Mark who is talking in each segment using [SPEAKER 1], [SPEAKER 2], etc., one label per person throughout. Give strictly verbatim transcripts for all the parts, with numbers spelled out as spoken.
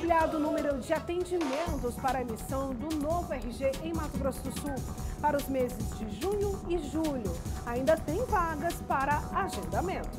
[SPEAKER 1] ampliado o número de atendimentos para a emissão do novo R G em Mato Grosso do Sul para os meses de junho e julho. Ainda tem vagas para agendamento.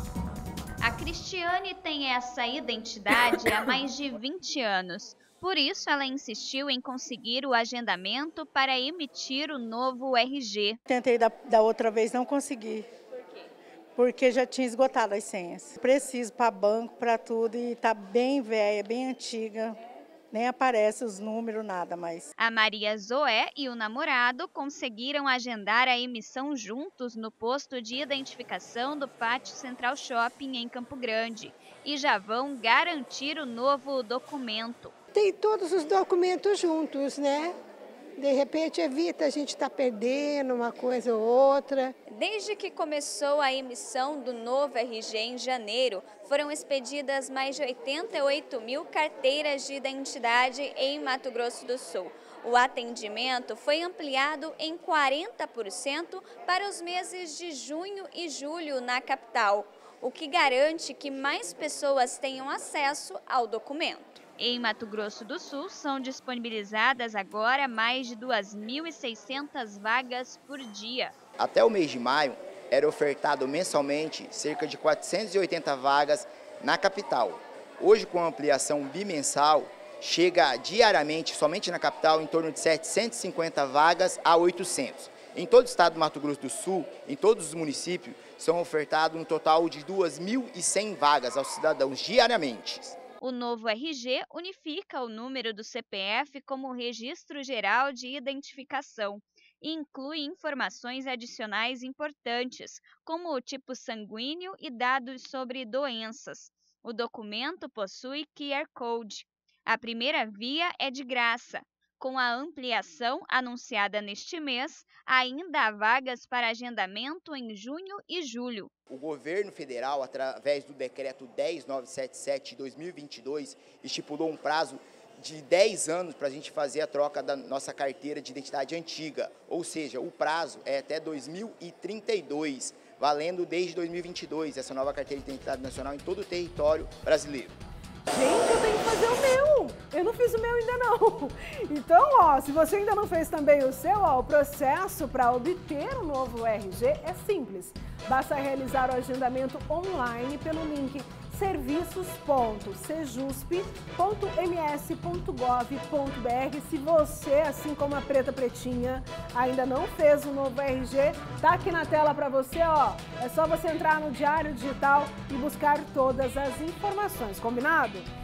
[SPEAKER 2] A Cristiane tem essa identidade há mais de vinte anos. Por isso, ela insistiu em conseguir o agendamento para emitir o novo R G.
[SPEAKER 3] Tentei da, da outra vez, não consegui.
[SPEAKER 2] Por quê?
[SPEAKER 3] Porque já tinha esgotado as senhas. Preciso para banco, para tudo, e está bem velha, bem antiga. Nem aparece os números, nada mais.
[SPEAKER 2] A Maria Zoé e o namorado conseguiram agendar a emissão juntos no posto de identificação do Pátio Central Shopping em Campo Grande e já vão garantir o novo documento.
[SPEAKER 4] Tem todos os documentos juntos, né? De repente evita a gente estar perdendo uma coisa ou outra.
[SPEAKER 5] Desde que começou a emissão do novo R G em janeiro, foram expedidas mais de oitenta e oito mil carteiras de identidade em Mato Grosso do Sul. O atendimento foi ampliado em quarenta por cento para os meses de junho e julho na capital, o que garante que mais pessoas tenham acesso ao documento.
[SPEAKER 2] Em Mato Grosso do Sul, são disponibilizadas agora mais de duas mil e seiscentas vagas por dia.
[SPEAKER 6] Até o mês de maio, era ofertado mensalmente cerca de quatrocentas e oitenta vagas na capital. Hoje, com a ampliação bimensal, chega diariamente, somente na capital, em torno de setecentas e cinquenta vagas a oitocentas. Em todo o estado do Mato Grosso do Sul, em todos os municípios, são ofertados um total de duas mil e cem vagas aos cidadãos diariamente.
[SPEAKER 2] O novo R G unifica o número do C P F como Registro Geral de Identificação e inclui informações adicionais importantes, como o tipo sanguíneo e dados sobre doenças. O documento possui Q R Code. A primeira via é de graça. Com a ampliação anunciada neste mês, ainda há vagas para agendamento em junho e julho.
[SPEAKER 6] O governo federal, através do decreto dez mil novecentos e setenta e sete de dois mil e vinte e dois, estipulou um prazo de dez anos para a gente fazer a troca da nossa carteira de identidade antiga. Ou seja, o prazo é até dois mil e trinta e dois, valendo desde dois mil e vinte e dois essa nova carteira de identidade nacional em todo o território brasileiro.
[SPEAKER 1] Gente, eu tenho que fazer o meu. Eu não fiz o meu ainda não. Então, ó, se você ainda não fez também o seu, ó, o processo para obter o novo R G é simples. Basta realizar o agendamento online pelo link serviços ponto sejusp ponto m s ponto gov ponto b r. Se você, assim como a Preta Pretinha, ainda não fez o novo R G, tá aqui na tela para você, ó. É só você entrar no Diário Digital e buscar todas as informações, combinado?